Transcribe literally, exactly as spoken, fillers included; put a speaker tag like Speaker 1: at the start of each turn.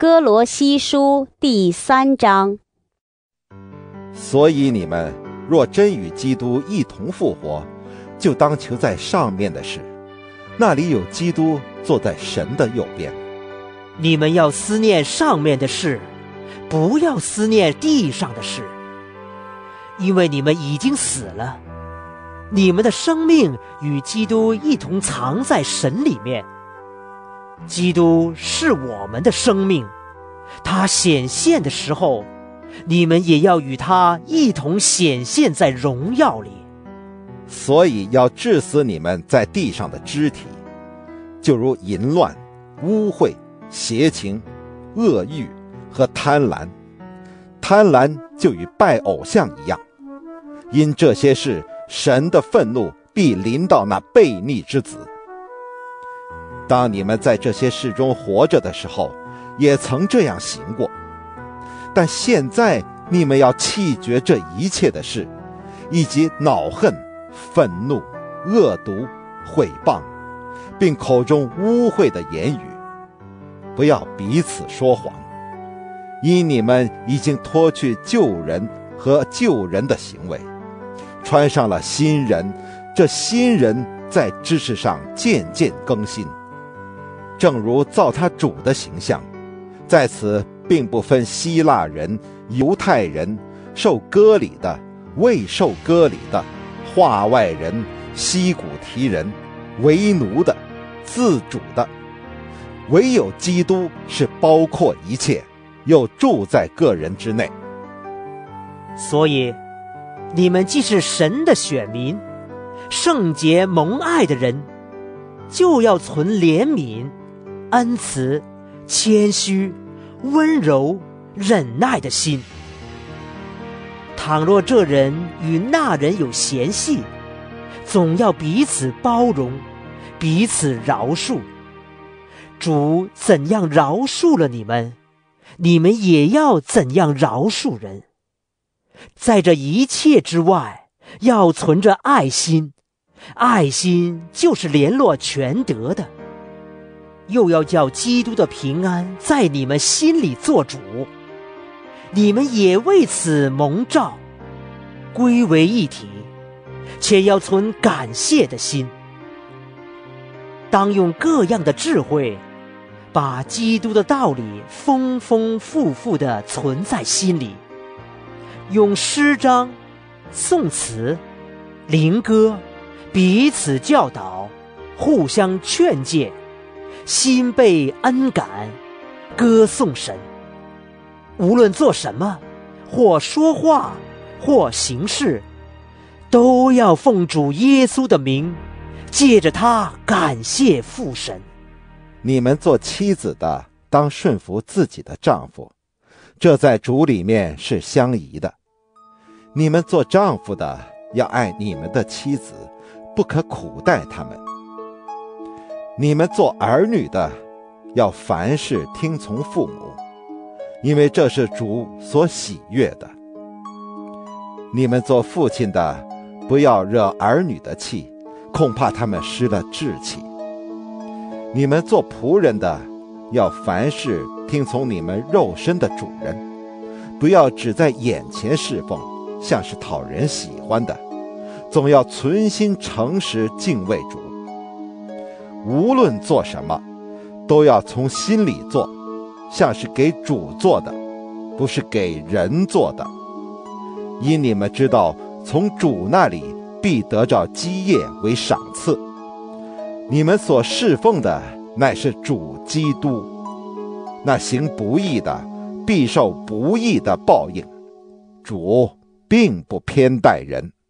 Speaker 1: 哥罗西书第三章。
Speaker 2: 所以你们若真与基督一同复活，就当求在上面的事，那里有基督坐在神的右边。
Speaker 3: 你们要思念上面的事，不要思念地上的事，因为你们已经死了，你们的生命与基督一同藏在神里面。基督是我们的生命，他显现的时候，你们也要与他一同显现在荣耀里。
Speaker 2: 所以要治死你们在地上的肢体，就如淫乱、污秽、邪情、恶欲和贪婪。贪婪就与拜偶像一样。因这些事，神的愤怒必临到那悖逆之子。当你们在这些事中活着的时候，也曾这样行过。但现在你们要弃绝这一切的事，以及恼恨、愤怒、恶毒、毁谤，并口中污秽的言语。不要彼此说谎，因你们已经脱去旧人和旧人的行为，穿上了新人。这新人在知识上渐渐更新，正如造他主的形象。在此并不分希腊人、犹太人，受割礼的、未受割礼的，化外人、西古提人，为奴的、自主的，唯有基督是包括一切，又住在个人之内。
Speaker 3: 所以你们既是神的选民，圣洁蒙爱的人，就要存怜悯、恩慈、谦虚、温柔、忍耐的心。倘若这人与那人有嫌隙，总要彼此包容，彼此饶恕。主怎样饶恕了你们，你们也要怎样饶恕人。在这一切之外，要存着爱心，爱心就是联络全德的。又要叫基督的平安在你们心里做主，你们也为此蒙召，归为一体，且要存感谢的心。当用各样的智慧，把基督的道理丰丰富富地存在心里，用诗章、颂词、灵歌彼此教导，互相劝诫，心被恩感，歌颂神。无论做什么，或说话，或行事，都要奉主耶稣的名，借着他感谢父神。
Speaker 2: 你们做妻子的，当顺服自己的丈夫，这在主里面是相宜的。你们做丈夫的，要爱你们的妻子，不可苦待他们。你们做儿女的，要凡事听从父母，因为这是主所喜悦的。你们做父亲的，不要惹儿女的气，恐怕他们失了志气。你们做仆人的，要凡事听从你们肉身的主人，不要只在眼前侍奉，像是讨人喜欢的，总要存心诚实敬畏主。无论做什么，都要从心里做，像是给主做的，不是给人做的。因你们知道，从主那里必得着基业为赏赐。你们所侍奉的乃是主基督，那行不义的必受不义的报应。主并不偏待人。